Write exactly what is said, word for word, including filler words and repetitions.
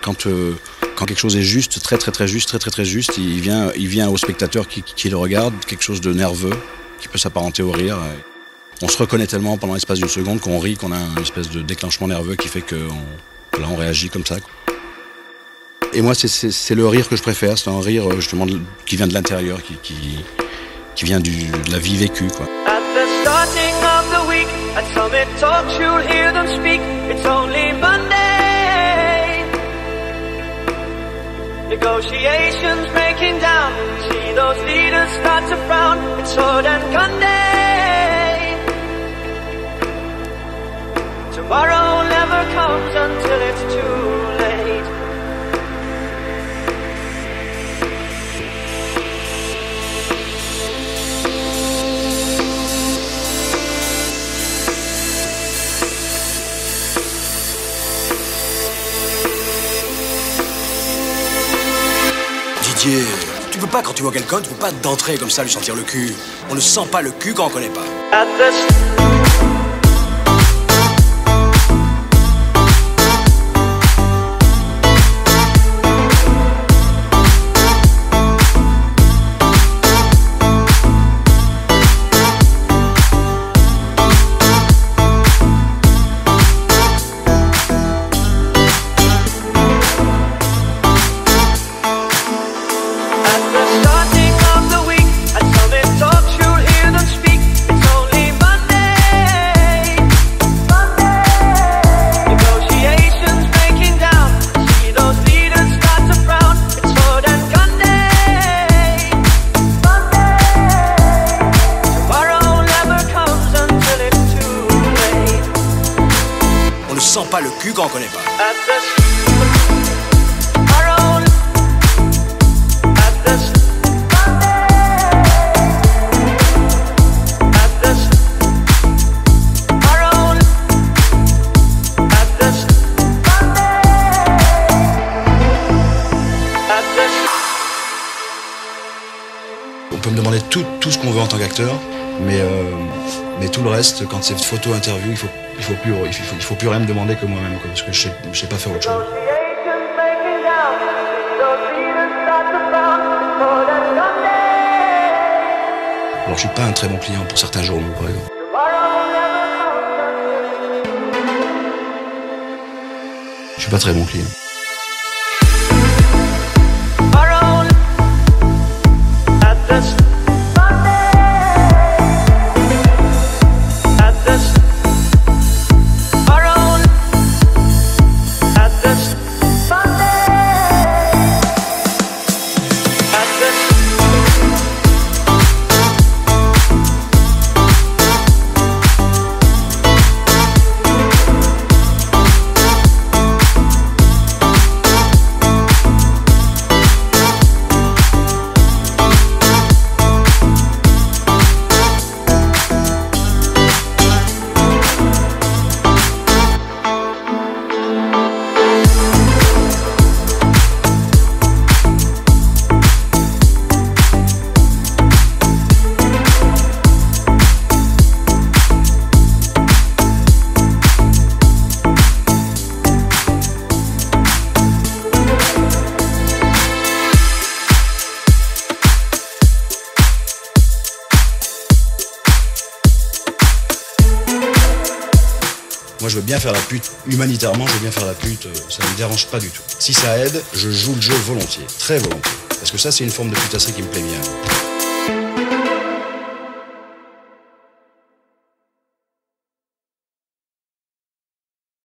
quand, euh, quand quelque chose est juste, très très très juste, très très très juste, il vient, il vient au spectateur qui, qui le regarde, quelque chose de nerveux, qui peut s'apparenter au rire. On se reconnaît tellement pendant l'espace d'une seconde qu'on rit, qu'on a une espèce de déclenchement nerveux qui fait que on, là, on réagit comme ça. Et moi, c'est le rire que je préfère, c'est un rire justement de, qui vient de l'intérieur, qui, qui, qui vient du, de la vie vécue, quoi. At the starting of the week, at Summit Talks you'll hear them speak. It's only Monday. Negotiations breaking down. See those leaders start to frown. It's sword and gun day. Tomorrow never comes until it's too late. Didier, tu peux pas, quand tu vois quelqu'un, tu peux pas d'entrer comme ça lui sentir le cul. On ne sent pas le cul quand on connaît pas. At the On ne sent pas le cul quand on connaît pas. On peut me demander tout, tout ce qu'on veut en tant qu'acteur, mais, euh, mais tout le reste, quand c'est photo, interview, il faut, il faut plus, il faut, il faut plus rien me demander que moi-même, parce que je sais, je sais pas faire autre chose. Alors je suis pas un très bon client pour certains journaux, par exemple. Je suis pas très bon client. Moi, je veux bien faire la pute. Humanitairement, je veux bien faire la pute. Ça ne me dérange pas du tout. Si ça aide, je joue le jeu volontiers. Très volontiers. Parce que ça, c'est une forme de putasserie qui me plaît bien.